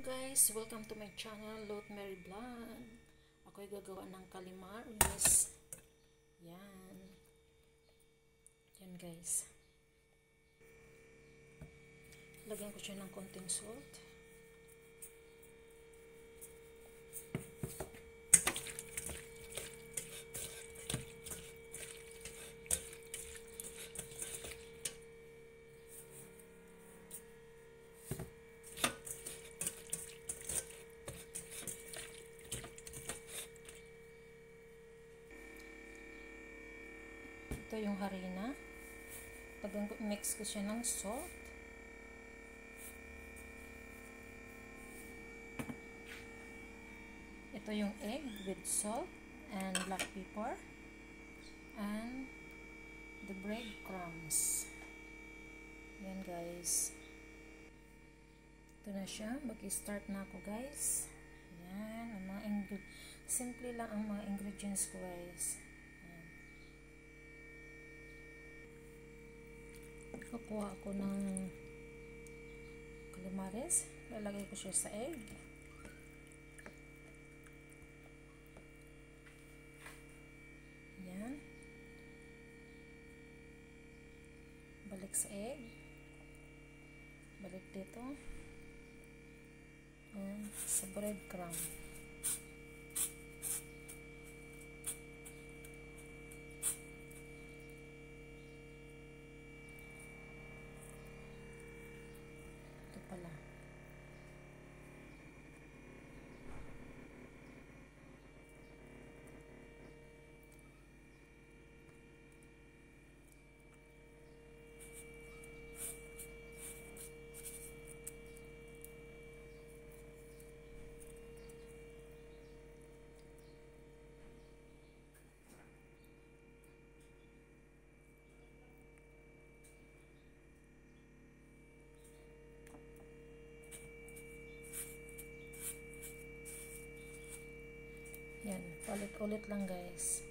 guys, welcome to my channel, Lot Mary Vlog. Ako'y gagawa ng calamaris. Yan. Yan guys. Lagyan ko siya ng konting salt. Ito yung harina. Mix ko siya ng salt. Ito yung egg with salt and black pepper and the breadcrumbs. Yan guys. Ito na siya. Mag-start na ako guys. Yan. Ang mga simple lang ang mga ingredients ko guys. Kukuha ako ng calamaris. Lalagay ko siya sa egg. Yan. Balik sa egg. Balik dito. And sa breadcrumb. Pala. Yan, ulit-ulit lang guys.